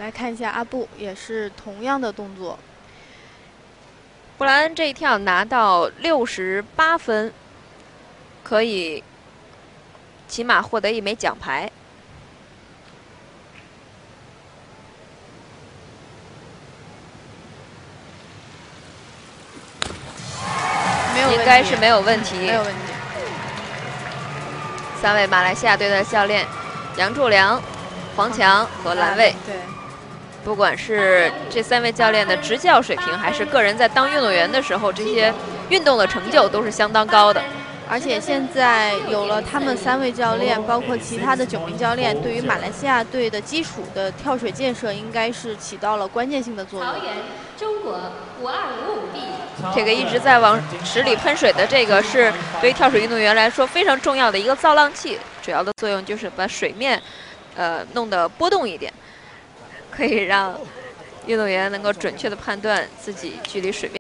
来看一下阿布，也是同样的动作。 布莱恩这一跳拿到68分，可以起码获得1枚奖牌。应该是没有问题。 没有问题。 3位马来西亚队的教练杨柱良、黄强和蓝卫。 对。 不管是这3位教练的执教水平，还是个人在当运动员的时候，这些运动的成就都是相当高的。 而且现在有了他们3位教练，包括其他的9名教练，对于马来西亚队的基础的跳水建设，应该是起到了关键性的作用。 桃园中国5255B。 这个一直在往池里喷水的这个，是对于跳水运动员来说非常重要的一个造浪器，主要的作用就是把水面，弄得波动一点。 可以让运动员能够准确地判断自己距离水面。